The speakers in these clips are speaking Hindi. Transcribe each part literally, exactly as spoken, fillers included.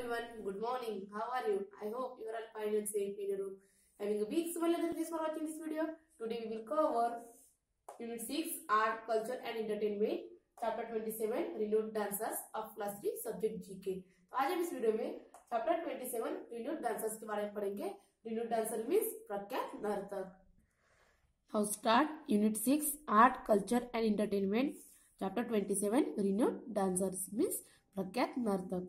everyone, good morning. How are you? I hope you are all fine and safe in your room. Having a big smile and thanks for watching this video. Today we will cover Unit six Art, Culture and Entertainment, Chapter twenty-seven Renewed Dancers of Class three Subject G K. तो आज हम इस वीडियो में Chapter twenty-seven Renewed Dancers के बारे में पढ़ेंगे. Renewed Dancer means प्रख्यात नर्तक. Now start Unit six Art, Culture and Entertainment, Chapter twenty-seven Renewed Dancers means प्रख्यात नर्तक.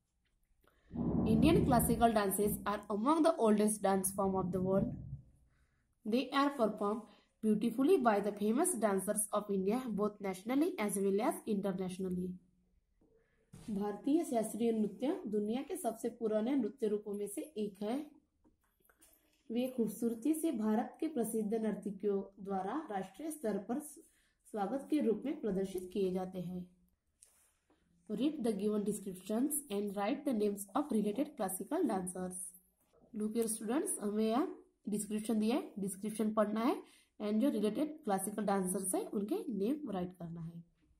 Indian classical dances are among the oldest dance form of the world. They are performed beautifully by the famous dancers of India, both nationally as well as internationally. भारतीय शास्त्रीय नृत्य दुनिया के सबसे पुराने नृत्य रूपों में से एक है. वे खूबसूरती से भारत के प्रसिद्ध नर्तकियों द्वारा राष्ट्रीय स्तर पर स्वागत के रूप में प्रदर्शित किए जाते हैं. Read the given descriptions and write the names of related classical dancers. Look here students, हमें यहाँ डिस्क्रिप्शन दिया है, डिस्क्रिप्शन पढ़ना है एंड जो रिलेटेड क्लासिकल डांसर्स है उनके नेम राइट करना है.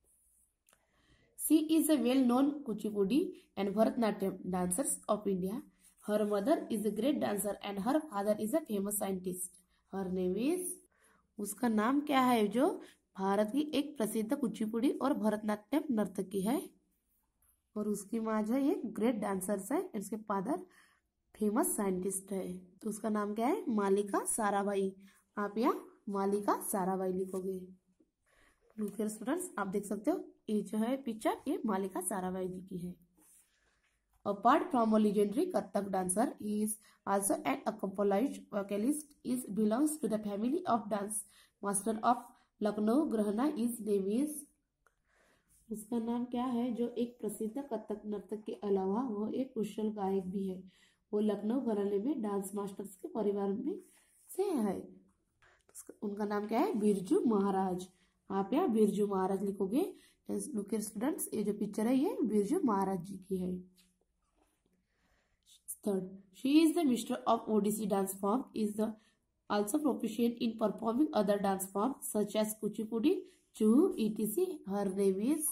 She is a well-known Kuchipudi and Bharatanatyam dancers of India. Her mother is a great dancer and her father is a famous scientist. Her name is, उसका नाम क्या है जो भारत की एक प्रसिद्ध कुचिपुड़ी और भरतनाट्यम नर्तकी है और उसकी माँ जो है ग्रेट डांसर्स है, इसके फादर फेमस साइंटिस्ट है. तो उसका नाम क्या है? मालिका साराभाई. आप यहाँ मालिका साराभाई लिखोगे. लुक स्टूडेंट्स, आप देख सकते हो ये जो है पिक्चर, ये मालिका साराभाई जी की है. Apart from a legendary Kathak dancer, he is also an accomplished vocalist. Is belongs to the family of dance master of Lucknow. ग्रहणा इज नेम इज, उसका नाम क्या है जो एक प्रसिद्ध कथक नर्तक के अलावा वो एक कुशल गायक भी है. वो लखनऊ घराने में डांस मास्टर्स के परिवार में से है. उनका नाम क्या है? बिरजू महाराज. आप यहाँ बिरजू महाराज लिखोगे. लुक स्टूडेंट्स, ये जो पिक्चर है ये बिरजू महाराज जी की है. Third, she is the maestro of Odissi dance form. Is the also proficient in performing other dance forms such as Kuchipudi, Chhau, et cetera. Her name is,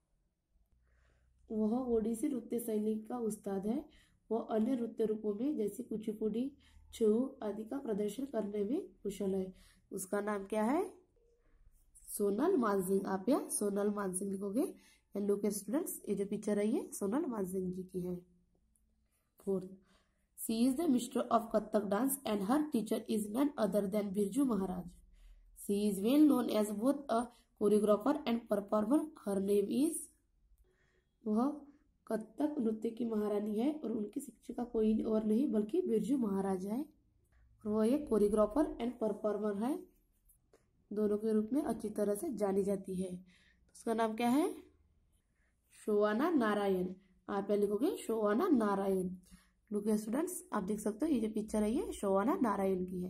वह ओडिसी नृत्य शैली का उस्ताद है. वह अन्य नृत्य रूपों में जैसे कुचिपुड़ी, चूहू आदि का प्रदर्शन करने में कुशल है. उसका नाम क्या है? सोनल मानसिंह. आप यहाँ सोनल मानसिंह लिखोगे. एंड लुक स्टूडेंट्स, ये जो पिक्चर है ये सोनल मानसिंह जी की है. Fourth, she is the mistress of Kathak dance and her teacher is none other than Birju Maharaj. She is well known as both a choreographer and performer. Her name is, वह कथक नृत्य की महारानी है और उनकी शिक्षिका कोई और नहीं बल्कि बिरजू महाराज है. वह एक कोरियोग्राफर एंड परफॉर्मर है, दोनों के रूप में अच्छी तरह से जानी जाती है. उसका नाम क्या है? शोवाना नारायण. आप यहाँ लिखोगे शोवाना नारायण. लुक स्टूडेंट्स, आप देख सकते हो ये जो पिक्चर है ये शोवाना नारायण की है.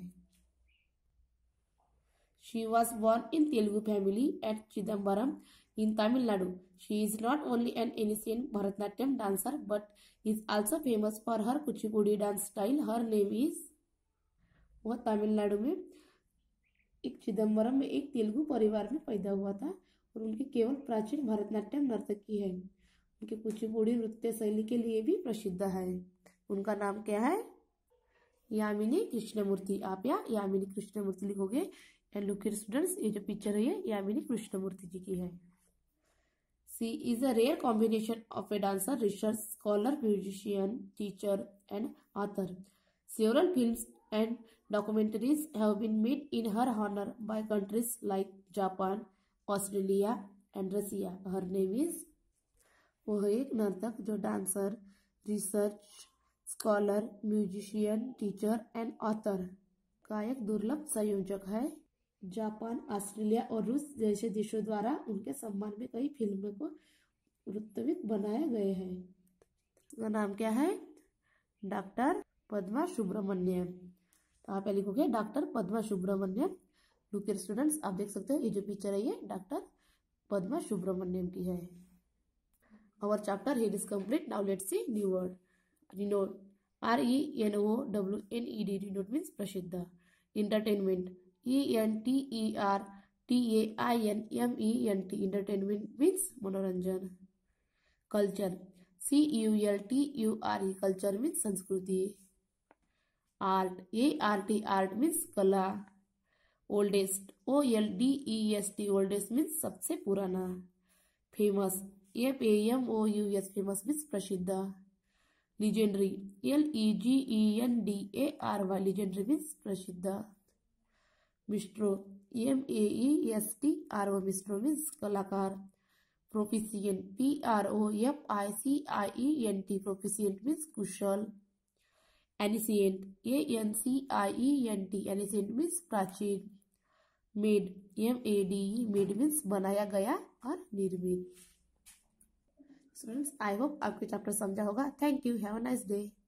She was born in Telugu family at Chidambaram in Tamil Nadu. She is not only an ancient Bharatanatyam dancer but is also famous for her Kuchipudi dance style. Her name is, वह तमिलनाडु में एक चिदम्बरम में एक तेलुगु परिवार में पैदा हुआ था और उनकी केवल प्राचीन भरतनाट्यम नर्तकी है. उनके कुचिपुड़ी नृत्य शैली के लिए भी प्रसिद्ध है. उनका नाम क्या है? यामिनी कृष्णमूर्ति. आप यहाँ यामिनी कृष्णमूर्ति लिखोगे. एंड लुक स्टूडेंट्स, ये जो पिक्चर है ये यामिनी कृष्णमूर्ति जी की है. She is a rare combination of a dancer, research scholar, musician, teacher and author. Several films and documentaries have been made in her honour by countries like Japan, Australia and Russia. Her name is, वह एक नर्तक जो dancer, research scholar, musician, teacher and author का एक दुर्लभ संयोजक है. जापान, ऑस्ट्रेलिया और रूस जैसे देशों द्वारा उनके सम्मान में कई फिल्मों को नृत्यविद बनाए गए हैं. उसका नाम क्या है? डॉक्टर पद्मा सुब्रमण्यम. तो आप लिखोगे doctor Padma Subrahmanyam. Look students, आप देख सकते हो ये जो पिक्चर है ये डॉक्टर पद्मा सुब्रमण्यम की है. Our chapter here is complete. Now let's see new word. Renowned. R E N O W N E D. Renowned means प्रसिद्ध. Entertainment. E N T E R T A I N M E N T. Entertainment means मनोरंजन. Culture. C U L T U R E culture means संस्कृति. Art, A R T art means कला. Oldest, O L D E S T oldest means सबसे पुराना. Famous, F A M O U S famous means प्रसिद्ध. Legendary, L E G E N D A R Y legendary means प्रसिद्ध. Maestro, M A E S T R O maestro means कलाकार. Proficient, P R O F I C I E N T proficient means कुशल. Ancient, A N C I E N T ancient means प्राचीन. Made, M A D E made means बनाया गया और निर्मित. स्टूडेंट्स, आई होप आपके चैप्टर समझा होगा. Thank you. Have a nice day.